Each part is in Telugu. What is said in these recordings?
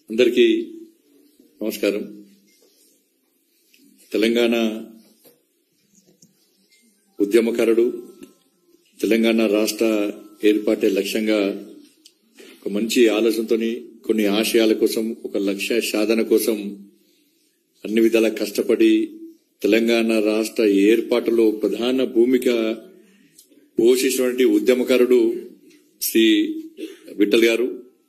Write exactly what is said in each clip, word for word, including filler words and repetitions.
అందరికీ నమస్కారం. తెలంగాణ ఉద్యమకారుడు, తెలంగాణ రాష్ట్ర ఏర్పాటే లక్ష్యంగా ఒక మంచి ఆలోచనతో కొన్ని ఆశయాల కోసం, ఒక లక్ష్య సాధన కోసం అన్ని విధాలా కష్టపడి తెలంగాణ రాష్ట్ర ఏర్పాటులో ప్రధాన భూమిక పోషించినటువంటి ఉద్యమకారుడు శ్రీ విఠల్ గారు.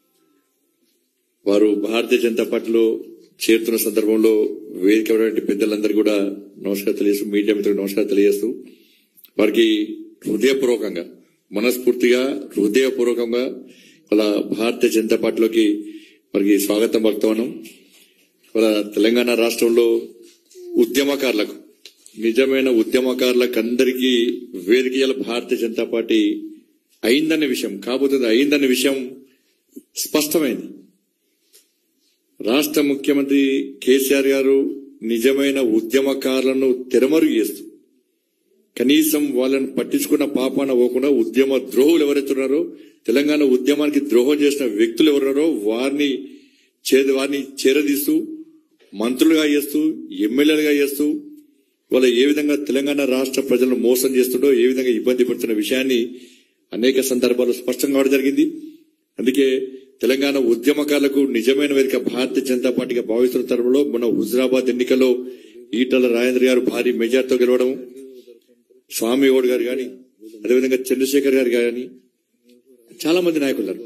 వారు భారతీయ జనతా పార్టీలో చేరుతున్న సందర్భంలో వేదిక పెద్దలందరూ కూడా నమస్కారం తెలియజేస్తూ, మీడియా మిత్రులకు నమస్కారం తెలియజేస్తూ, వారికి హృదయపూర్వకంగా, మనస్ఫూర్తిగా హృదయపూర్వకంగా వాళ్ళ భారతీయ జనతా పార్టీలోకి వారికి స్వాగతం పలుకుతున్నాం. వాళ్ళ తెలంగాణ రాష్ట్రంలో ఉద్యమకారులకు, నిజమైన ఉద్యమకారులకు అందరికీ వేదిక భారతీయ జనతా పార్టీ అయిందనే విషయం, కాబోతుంది అయిందనే విషయం స్పష్టమైంది. రాష్ట్ర ముఖ్యమంత్రి కేసీఆర్ గారు నిజమైన ఉద్యమకారులను తెరమరుగు చేస్తూ, కనీసం వాళ్ళని పట్టించుకున్న పాపాన పోకుండా ఉద్యమ ద్రోహులు ఎవరైతున్నారో, తెలంగాణ ఉద్యమానికి ద్రోహం చేసిన వ్యక్తులు ఎవరున్నారో వారిని వారిని చేరదీస్తూ, మంత్రులుగా చేస్తూ, ఎమ్మెల్యేలుగా చేస్తూ, వాళ్ళ ఏ విధంగా తెలంగాణ రాష్ట్ర ప్రజలను మోసం చేస్తుండో, ఏ విధంగా ఇబ్బంది పడుతున్న విషయాన్ని అనేక సందర్భాల్లో స్పష్టంగా కావడం జరిగింది. అందుకే తెలంగాణ ఉద్యమకారులకు నిజమైన వేదిక భారతీయ జనతా పార్టీగా భావిస్తున్న తరంలో మన హుజురాబాద్ ఎన్నికల్లో ఈటల రాజేంద్ర గారు భారీ మెజార్టీతో గెలవడం, స్వామి గౌడ్ గారు గాని, అదేవిధంగా చంద్రశేఖర్ గారు గాని, చాలా మంది నాయకులు,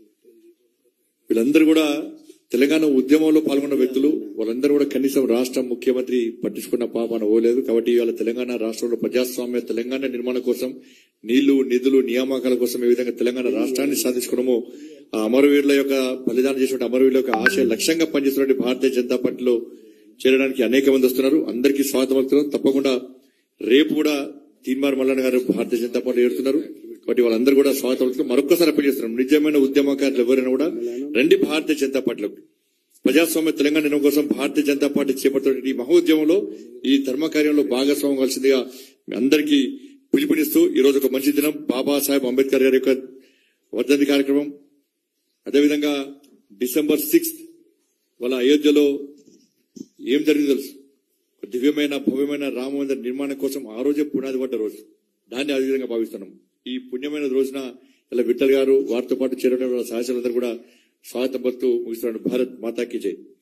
వీళ్ళందరూ కూడా తెలంగాణ ఉద్యమంలో పాల్గొన్న వ్యక్తులు. వాళ్ళందరూ కూడా కనీసం రాష్ట్ర ముఖ్యమంత్రి పట్టించుకున్న పాపాన పోలేదు. కాబట్టి ఇవాళ తెలంగాణ రాష్ట్రంలో ప్రజాస్వామ్య తెలంగాణ నిర్మాణం కోసం, నీళ్లు నిధులు నియామకాల కోసం ఏ విధంగా తెలంగాణ రాష్ట్రాన్ని సాధించుకోవడమో, ఆ అమరవీరుల యొక్క బలిదానం చేసిన అమరవీరుల యొక్క ఆశయ లక్ష్యంగా పనిచేస్తున్న భారతీయ జనతా పార్టీలో చేరడానికి అనేక మంది వస్తున్నారు. అందరికీ స్వాగతం పలుకుతున్నాం. తప్పకుండా రేపు కూడా తీన్మార్ మల్లన్న గారు భారతీయ జనతా పార్టీ చేరుతున్నారు. కాబట్టి వాళ్ళందరూ కూడా స్వాగతం పలుకుతున్నాం. మరొకసారి అప్పీల్ చేస్తున్నాం, నిజమైన ఉద్యమకారులు ఎవరైనా కూడా రండి భారతీయ జనతా పార్టీలోకి. ప్రజాస్వామ్య తెలంగాణ నిర్మాణం కోసం భారతీయ జనతా పార్టీ చేపడుతున్న ఈ మహోద్యమంలో, ఈ ధర్మ కార్యంలో భాగస్వామ్యం కలిసిందిగా అందరికీ పిలుపునిస్తూ, ఈ రోజు ఒక మంచి దినం, బాబాసాహెబ్ అంబేద్కర్ గారి యొక్క వర్ధంతి కార్యక్రమం. అదేవిధంగా డిసెంబర్ సిక్స్త్ వాళ్ళ అయోధ్యలో ఏం జరిగింది తెలుసు. దివ్యమైన భవ్యమైన రామ మందిర నిర్మాణం కోసం ఆ రోజే పునాది పడ్డ రోజు, దాన్ని అదే విధంగా భావిస్తున్నాం. ఈ పుణ్యమైన రోజున ఇలా విఠల్ గారు వారితో పాటు చేరడం సహచరులందరూ కూడా స్వాగతం పలుకుతూ ముగిస్తున్నాడు. భారత్ మాతాకి జై.